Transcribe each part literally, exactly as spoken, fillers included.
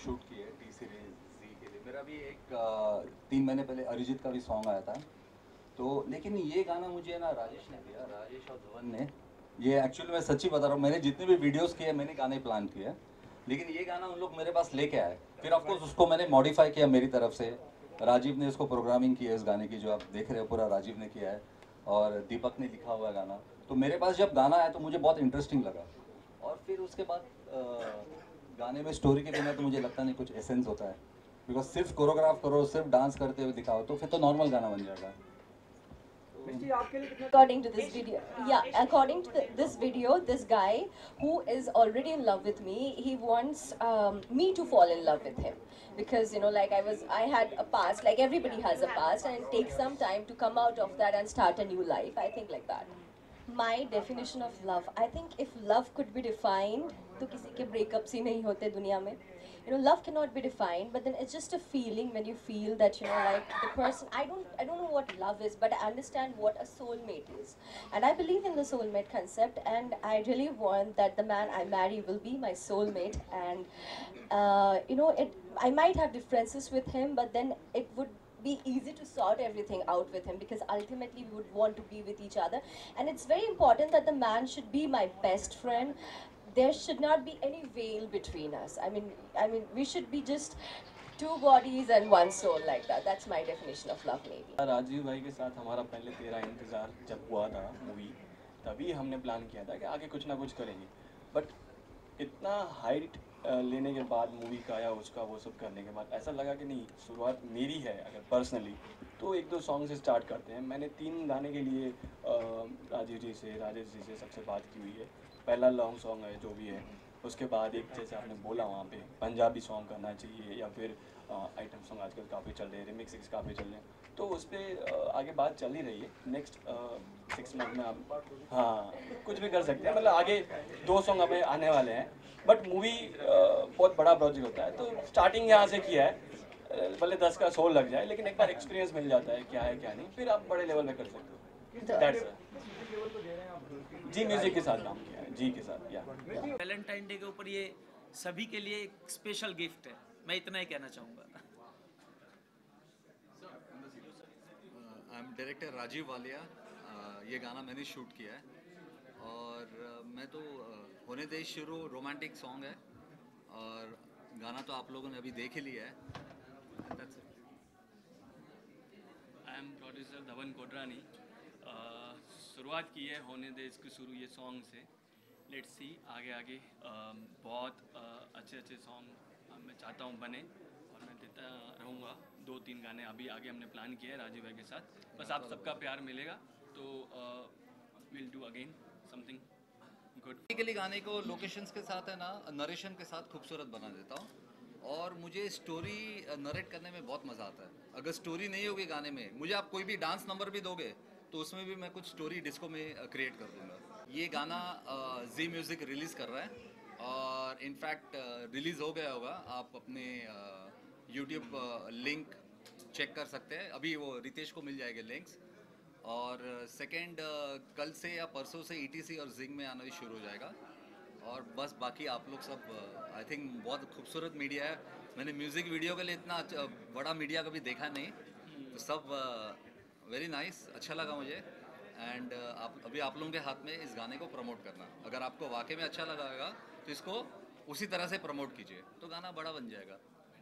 Shoot की है T series जी के लिए। मेरा भी एक आ, तीन महीने पहले अरिजीत का भी सॉन्ग आया था। तो लेकिन ये गाना मुझे ना राजेश ने दिया, राजेश और धवन ने। ये एक्चुअली मैं सच्ची बता रहा हूँ, मैंने जितने भी वीडियोस किए मैंने गाने प्लान किए, लेकिन ये गाना उन लोग मेरे पास लेके आए। फिर ऑफकोर्स उसको मैंने मॉडिफाई किया मेरी तरफ से। राजीव ने इसको प्रोग्रामिंग की है इस गाने की, जो आप देख रहे हो पूरा राजीव ने किया है, और दीपक ने लिखा हुआ है गाना। तो मेरे पास जब गाना आया तो मुझे बहुत इंटरेस्टिंग लगा। और फिर उसके बाद अ, गाने में स्टोरी के बिना तो मुझे लगता नहीं कुछ एसेंस होता है, बिकॉज सिर्फ कोरियोग्राफ करो, सिर्फ डांस करते हुए दिखाओ तो फिर तो नॉर्मल गाना बन जाएगा। According to this video, yeah, according to the, this video, this guy who is already in love with me, he wants um, me to fall in love with him, because you know, like I was, I had a past, like everybody has a past, and it takes some time to come out of that and start a new life. I think like that. My definition of love, I think if love could be defined, तो किसी के breakups ही नहीं होते दुनिया में. You know, love cannot be defined, but then it's just a feeling when you feel that, you know, like the person, I don't I don't know what love is, but I understand what a soulmate is, and I believe in the soulmate concept, and I really want that the man I marry will be my soulmate. And uh, you know, it I might have differences with him, but then it would be easy to sort everything out with him, because ultimately we would want to be with each other. And it's very important that the man should be my best friend. There should not be any veil between us. I mean, I mean, we should be just two bodies and one soul, like that. That's my definition of love, maybe. Rajiv भाई के साथ हमारा पहले तेरा इंतज़ार जब हुआ था मूवी, तभी हमने प्लान किया था कि आगे कुछ ना कुछ करेंगे। बट इतना हाइट लेने के बाद मूवी का या उसका वो सब करने के बाद ऐसा लगा कि नहीं, शुरुआत मेरी है अगर पर्सनली, तो एक दो सॉन्ग से स्टार्ट करते हैं। मैंने तीन गाने के लिए राजीव जी से, राजेश जी से सबसे बात की हुई है। पहला लॉन्ग सॉन्ग है जो भी है, उसके बाद एक जैसे आपने बोला वहाँ पे पंजाबी सॉन्ग करना चाहिए, या फिर आइटम सॉन्ग आजकल काफ़ी चल रहे हैं, रिमिक्स काफ़ी चल रहे हैं, तो उस पर आगे बात चल ही रही है। नेक्स्ट सिक्स मंथ में आप हाँ कुछ भी कर सकते हैं, मतलब आगे दो सॉन्ग अभी आने वाले हैं। बट मूवी बहुत बड़ा प्रोजेक्ट होता है, तो स्टार्टिंग यहाँ से किया है, भले दस का सोल लग जाए, लेकिन एक बार एक्सपीरियंस मिल जाता है क्या है क्या नहीं, फिर आप बड़े लेवल में कर सकते हो। दैट्स जी म्यूजिक के साथ काम किया है, जी के साथ। या वैलेंटाइन डे के ऊपर ये सभी के लिए एक स्पेशल गिफ्ट है, मैं इतना ही कहना चाहूँगा। I am director Rajeev Walia. ये गाना मैंने शूट किया है, और uh, मैं तो uh, होने दे शुरू रोमांटिक सॉन्ग है, और गाना तो आप लोगों ने अभी देख ही लिया है। I am producer Dhawan Kotrani. शुरुआत की है होने दे इसकी शुरू ये सॉन्ग से। लेट्स सी आगे आगे uh, बहुत uh, अच्छे अच्छे सॉन्ग मैं चाहता हूँ बने, और मैं देता रहूँगा। दो तीन गाने अभी आगे हमने प्लान किया है राजीव भाई के साथ। बस आप सबका प्यार मिलेगा तो will do again something good. Basically गाने को लोकेशंस के साथ है ना, नरेशन के साथ खूबसूरत बना देता हूँ, और मुझे स्टोरी नरेट करने में बहुत मज़ा आता है। अगर स्टोरी नहीं होगी गाने में, मुझे आप कोई भी डांस नंबर भी दोगे तो उसमें भी मैं कुछ स्टोरी डिस्को में क्रिएट कर दूँगा। ये गाना जी म्यूज़िक रिलीज़ कर रहा है, और इनफैक्ट रिलीज़ हो गया होगा। आप अपने यूट्यूब लिंक चेक कर सकते हैं, अभी वो रितेश को मिल जाएंगे लिंक्स। और सेकेंड कल से या परसों से ईटीसी और जिंग में आना भी शुरू हो जाएगा। और बस बाकी आप लोग सब आई थिंक बहुत खूबसूरत मीडिया है। मैंने म्यूज़िक वीडियो के लिए इतना बड़ा मीडिया कभी देखा नहीं, तो सब वेरी uh, नाइस nice, अच्छा लगा मुझे। एंड uh, आप अभी आप लोगों के हाथ में इस गाने को प्रमोट करना। अगर आपको वाकई में अच्छा लगेगा तो इसको उसी तरह से प्रमोट कीजिए, तो गाना बड़ा बन जाएगा।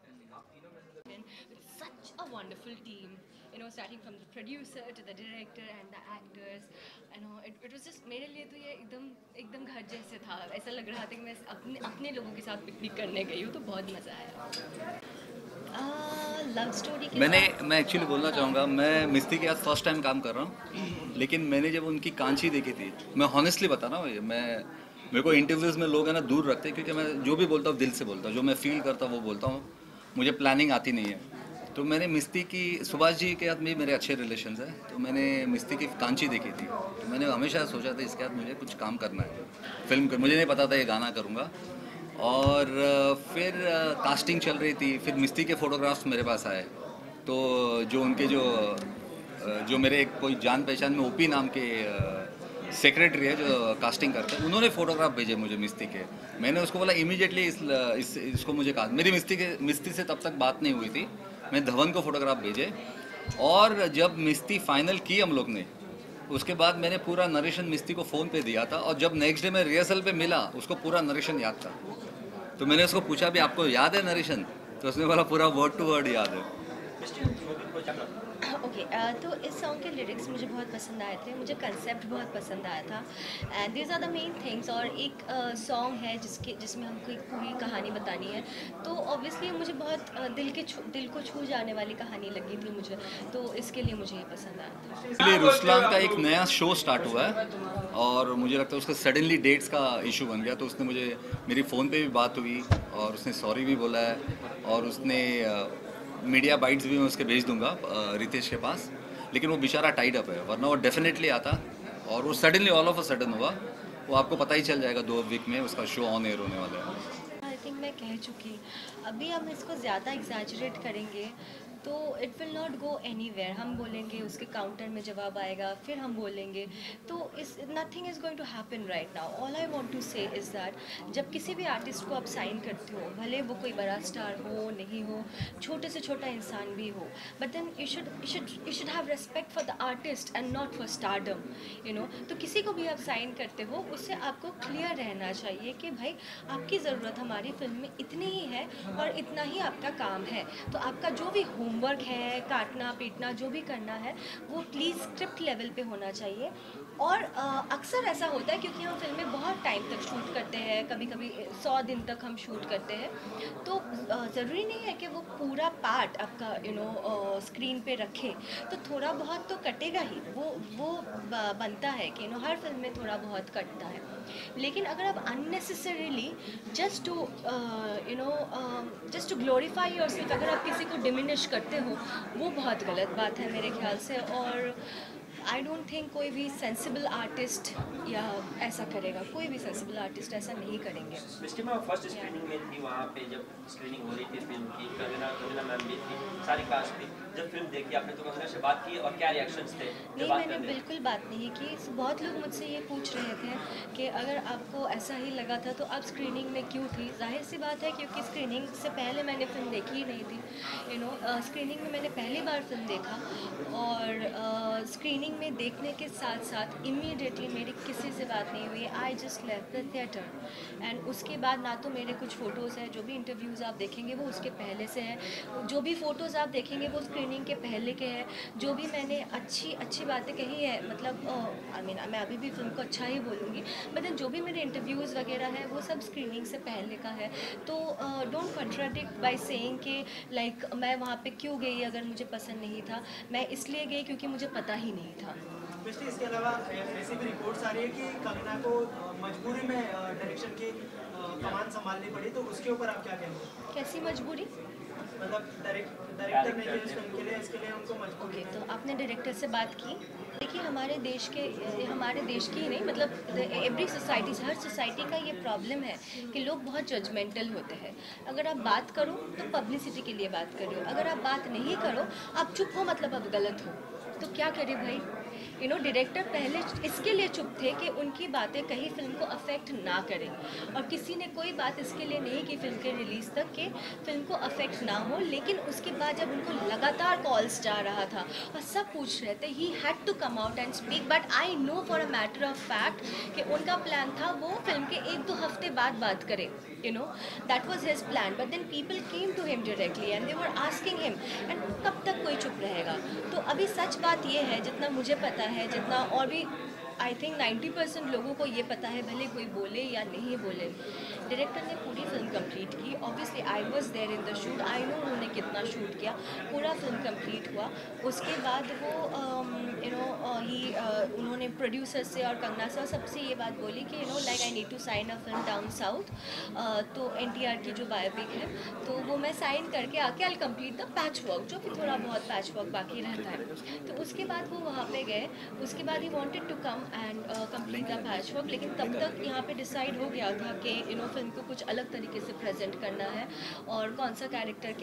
Such a wonderful team, you know, starting from the producer to the director and the actors, you know, it, it was just मेरे लिए तो ये एकदम एकदम घर जैसे था। ऐसा लग रहा था कि मैं अपने अपने लोगों के साथ पिकनिक करने गई हूँ, तो बहुत मज़ा आया। लव स्टोरी के मैंने मैं एक्चुअली बोलना चाहूँगा, मैं मिस्ती के साथ फर्स्ट टाइम काम कर रहा हूँ, लेकिन मैंने जब उनकी कांची देखी थी, मैं हॉनेस्टली बता रहा हूँ, मैं मेरे को इंटरव्यूज़ में लोग है ना दूर रखते हैं, क्योंकि मैं जो भी बोलता हूँ दिल से बोलता हूँ, जो मैं फील करता हूँ वो बोलता हूँ, मुझे प्लानिंग आती नहीं है। तो मैंने मिस्ती की, सुभाष जी के साथ भी मेरे अच्छे रिलेशंस हैं, तो मैंने मिस्ती की कांची देखी थी, तो मैंने हमेशा सोचा था इसके साथ मुझे कुछ काम करना है, फिल्म कर, मुझे नहीं पता था ये गाना करूँगा। और फिर कास्टिंग चल रही थी, फिर मिस्ती के फ़ोटोग्राफ्स मेरे पास आए, तो जो उनके जो जो मेरे एक कोई जान पहचान में ओपी नाम के सेक्रेटरी है जो कास्टिंग करते हैं, उन्होंने फ़ोटोग्राफ भेजे मुझे मिस्ती के। मैंने उसको बोला इमीडिएटली इस, इस इसको मुझे कहा, मेरी मिस्ती के मिस्ती से तब तक बात नहीं हुई थी, मैं धवन को फ़ोटोग्राफ भेजे। और जब मिस्ती फाइनल की हम लोग ने, उसके बाद मैंने पूरा नरेशन मिस्ती को फ़ोन पे दिया था, और जब नेक्स्ट डे मैं रिहर्सल पे मिला उसको पूरा नरेशन याद था। तो मैंने उसको पूछा भी आपको याद है नरेशन, तो उसने बोला पूरा वर्ड टू वर्ड याद है। ओके okay, uh, तो इस सॉन्ग के लिरिक्स मुझे बहुत पसंद आए थे, मुझे कंसेप्ट बहुत पसंद आया था, and these are the main things. और एक सॉन्ग uh, है जिसके जिसमें हमको एक पूरी कहानी बतानी है, तो ऑब्वियसली मुझे बहुत uh, दिल के दिल को छू जाने वाली कहानी लगी थी मुझे, तो इसके लिए मुझे ये पसंद आया था। इसलिए रुस्लान का एक नया शो स्टार्ट हुआ है, और मुझे लगता है उसका सडनली डेट्स का इशू बन गया, तो उसने मुझे, मेरी फ़ोन पे भी बात हुई और उसने सॉरी भी बोला है, और उसने मीडिया बाइट्स भी मैं उसके भेज दूंगा रितेश के पास, लेकिन वो बेचारा टाइड अप है, वरना वो डेफिनेटली आता, और वो suddenly all of a sudden हुआ, वो आपको पता ही चल जाएगा दो वीक में उसका शो ऑन एयर होने वाला है। आई थिंक मैं कह चुकी, अभी हम इसको ज़्यादा एग्जैजरेट करेंगे तो it will not go anywhere. हम बोलेंगे, उसके काउंटर में जवाब आएगा, फिर हम बोलेंगे, तो इस nothing is going to happen right now. All I want to say is that जब किसी भी आर्टिस्ट को आप साइन करते हो, भले वो कोई बड़ा स्टार हो नहीं हो, छोटे से छोटा इंसान भी हो, but then you should you should you should have respect for the artist and not for stardom, you know. तो किसी को भी आप साइन करते हो, उससे आपको क्लियर रहना चाहिए कि भाई आपकी ज़रूरत हमारी फिल्म में इतनी ही है और इतना ही आपका काम है। तो आपका जो भी होमवर्क है, काटना पीटना जो भी करना है, वो प्लीज़ स्क्रिप्ट लेवल पे होना चाहिए। और अक्सर ऐसा होता है क्योंकि हम फिल्में बहुत टाइम तक शूट करते हैं, कभी कभी सौ दिन तक हम शूट करते हैं, तो ज़रूरी नहीं है कि वो पूरा पार्ट आपका यू नो स्क्रीन पे रखे, तो थोड़ा बहुत तो कटेगा ही, वो वो बनता है कि यू नो हर फिल्म में थोड़ा बहुत कटता है। लेकिन अगर आप unnecessarily just to you know just to glorify yourself, अगर आप किसी को डिमिनिश करते हो, वो बहुत गलत बात है मेरे ख्याल से। और आई डोंट थिंक कोई भी सेंसिबल आर्टिस्ट या ऐसा करेगा, कोई भी सेंसिबल आर्टिस्ट ऐसा नहीं करेंगे। मिस्टी मैम फर्स्ट स्क्रीनिंग में थी, वहाँ पे जब स्क्रीनिंग हो रही थी फिल्म की, कंगना कंगना मैम भी थी, सारी कास्ट थी, जब फिल्म देखी आपने तो कंगना से बात की, और क्या रिएक्शंस थे? नहीं, मैंने बिल्कुल बात नहीं की। बहुत लोग मुझसे ये पूछ रहे थे कि अगर आपको ऐसा ही लगा था तो आप स्क्रीनिंग में क्यों थी। जाहिर सी बात है क्योंकि स्क्रीनिंग से पहले मैंने फिल्म देखी ही नहीं थी, यू नो। स्क्रीनिंग में मैंने पहली बार फिल्म देखा, और स्क्रीनिंग uh, में देखने के साथ साथ इमीडिएटली मेरी किसी से बात नहीं हुई। I just left the theatre, and उसके बाद ना तो मेरे कुछ फ़ोटोज़ हैं, जो भी इंटरव्यूज़ आप देखेंगे वो उसके पहले से हैं, जो भी फ़ोटोज़ आप देखेंगे वो स्क्रीनिंग के पहले के हैं, जो भी मैंने अच्छी अच्छी बातें कही है, मतलब आई मीन मैं अभी भी फिल्म को अच्छा ही बोलूँगी, बट जो भी मेरे इंटरव्यूज़ वगैरह हैं वो सब स्क्रीनिंग से पहले का है। तो डोंट कंट्राडिक्ट बाय सेइंग कि लाइक मैं वहाँ पे क्यों गई अगर मुझे पसंद नहीं था। मैं इसलिए गई क्योंकि मुझे पता ही नहीं था। इसके अलावा ऐसी भी रिपोर्ट्स आ रही है कि कंगना को मजबूरी में डायरेक्शन की कमान संभालनी पड़ी, तो उसके ऊपर आप क्या कहेंगे? कैसी मजबूरी? मतलब डायरेक्टर नहीं है इस फिल्म के लिए, इसके लिए उनको मजबूरी। ओके, तो आपने डायरेक्टर से बात की? देखिए, हमारे देश के हमारे देश की ही नहीं, मतलब एवरी सोसाइटी, हर सोसाइटी का ये प्रॉब्लम है कि लोग बहुत जजमेंटल होते हैं। अगर आप बात करो तो पब्लिसिटी के लिए बात करो, अगर आप बात नहीं करो, आप चुप हो मतलब आप गलत हो, तो क्या करे भाई। यू नो, डायरेक्टर पहले इसके लिए चुप थे कि उनकी बातें कहीं फिल्म को अफेक्ट ना करें, और किसी ने कोई बात इसके लिए नहीं की फिल्म के रिलीज़ तक कि फिल्म को अफेक्ट ना हो। लेकिन उसके बाद जब उनको लगातार कॉल्स जा रहा था और सब पूछ रहे थे, he had to come out and speak. But I know for a matter of fact कि उनका प्लान था वो फिल्म के एक दो हफ्ते बाद बात करें, you know, that was his plan. But then people came to him directly and they were asking him, and कब तक कोई चुप रहेगा। तो अभी सच बात ये है, जितना मुझे पता है, जितना और भी आई थिंक नाइन्टी परसेंट लोगों को ये पता है, भले कोई बोले या नहीं बोले, डायरेक्टर ने पूरी फिल्म कंप्लीट की। Obviously I was there in the shoot, I know उन्होंने कितना शूट किया, पूरा फिल्म कंप्लीट हुआ। उसके बाद वो यू नो ही उन्होंने प्रोड्यूसर से और कंगना से और सबसे ये बात बोली कि you know like I need to sign a film down south, तो एन टी आर की जो बायोपिक है, तो वो मैं साइन करके आके I complete the patch work, जो कि थोड़ा बहुत पैच वर्क बाकी रहता है। तो उसके बाद वो वहाँ पे गए, उसके बाद he wanted to come and complete the patch work. लेकिन तब तक यहाँ पे डिसाइड हो गया था कि यू नो फिल्म को कुछ अलग तरीके से प्रेजेंट करना है, और कौन सा कैरेक्टर क्या करेगा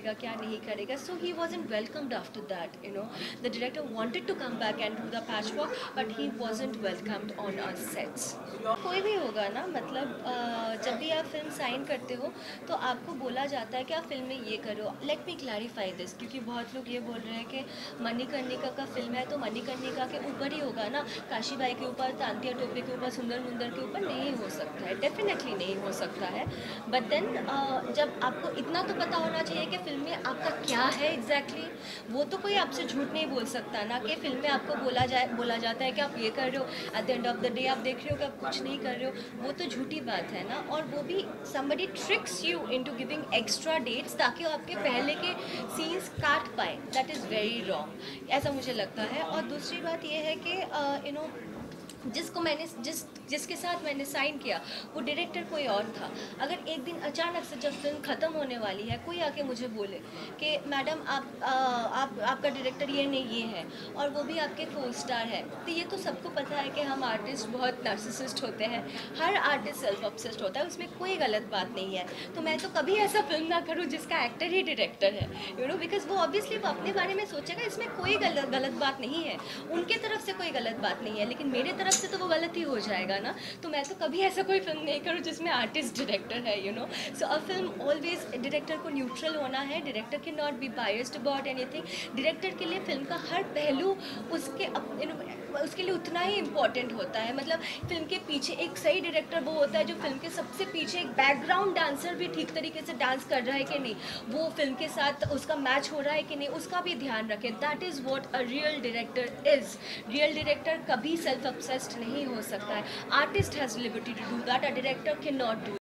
करेगा क्या नहीं करेगा. So he wasn't welcomed after that, you know. The director wanted to come back and do the patchwork, but he wasn't welcomed on our sets. कोई भी होगा ना, मतलब uh, जब भी आप फिल्म साइन करते हो तो आपको बोला जाता है कि आप फिल्म में ये करो. लेट मी क्लैरिफाई दिस, क्योंकि बहुत लोग ये बोल रहे हैं कि मणिकर्णिका का फिल्म है तो मणिकर्णिका के ऊपर ही होगा ना, काशीबाई के ऊपर, तांतिया टोपे के ऊपर, सुंदर मुंदर के ऊपर नहीं हो सकता है. डेफिनेटली नहीं हो सकता है. बट देन uh, जब आपको इतना तो पता होना चाहिए कि फिल्म में आपका क्या है एग्जैक्टली exactly, वो तो कोई आपसे झूठ नहीं बोल सकता ना. कि फिल्म में आपको बोला जाए बोला जाता है कि आप ये कर रहे हो, at the end of the day आप देख रहे हो कि आप कुछ नहीं कर रहे हो, वो तो झूठी बात है ना. और वो भी somebody tricks you into giving extra dates ताकि वो आपके पहले के सीन्स काट पाए. दैट इज़ वेरी रॉन्ग, ऐसा मुझे लगता है. और दूसरी बात ये है कि यू नो जिसको मैंने जिस जिसके साथ मैंने साइन किया वो डायरेक्टर कोई और था. अगर एक दिन अचानक से जब फिल्म ख़त्म होने वाली है कोई आके मुझे बोले कि मैडम आप आ, आप आपका डायरेक्टर ये नहीं ये है, और वो भी आपके को स्टार है, तो ये तो सबको पता है कि हम आर्टिस्ट बहुत नार्सिसिस्ट होते हैं. हर आर्टिस्ट सेल्फ ऑब्सेस्ड होता है, उसमें कोई गलत बात नहीं है. तो मैं तो कभी ऐसा फिल्म ना करूँ जिसका एक्टर ही डायरेक्टर है, यू नो, बिकॉज वो ऑब्वियसली वो अपने बारे में सोचेगा. इसमें कोई गलत गलत बात नहीं है, उनके तरफ से कोई गलत बात नहीं है, लेकिन मेरे तरफ से तो वो गलत ही हो जाएगा ना. तो मैं तो कभी ऐसा कोई फिल्म नहीं करूँ जिसमें आर्टिस्ट डायरेक्टर है, you know. So a film always director को न्यूट्रल होना है. Director can not be biased about anything. Director के लिए फिल्म का हर पहलू उसके अप, उसके लिए उतना ही इम्पोर्टेंट होता है. मतलब फिल्म के पीछे एक सही डायरेक्टर वो होता है जो फिल्म के सबसे पीछे एक बैकग्राउंड डांसर भी ठीक तरीके से डांस कर रहा है कि नहीं, वो फिल्म के साथ उसका मैच हो रहा है कि नहीं, उसका भी ध्यान रखे. That is what a real director is. Real director कभी सेल्फ ऑब्सेस्ड नहीं हो सकता है. Artist has liberty to do that, a director can not do.